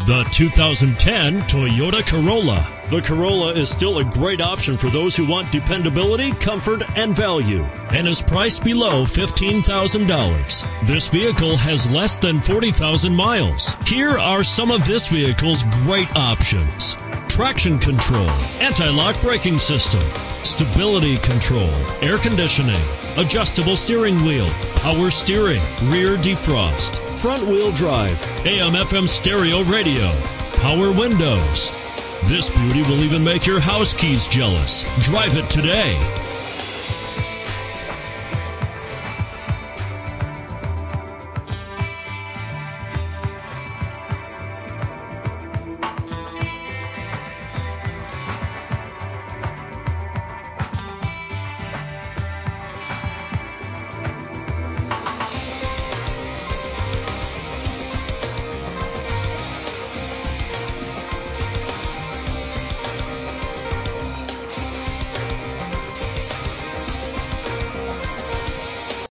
The 2010 Toyota Corolla. The Corolla is still a great option for those who want dependability, comfort, and value, and is priced below $15,000. This vehicle has less than 40,000 miles. Here are some of this vehicle's great options: traction control, anti-lock braking system, stability control, air conditioning, adjustable steering wheel, power steering, rear defrost, front wheel drive, AM/FM stereo radio, power windows. This beauty will even make your house keys jealous. Drive it today.